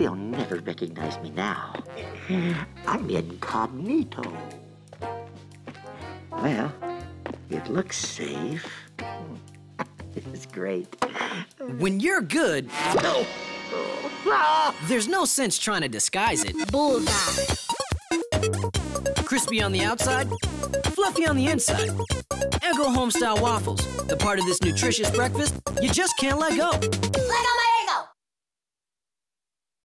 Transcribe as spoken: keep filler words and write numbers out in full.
they'll never recognize me now. I'm incognito. Well, it looks safe. It's great. When you're good, No. Ah! there's no sense trying to disguise it. Bullseye. Crispy on the outside, fluffy on the inside. Eggo Homestyle Waffles, the part of this nutritious breakfast you just can't let go. Like on my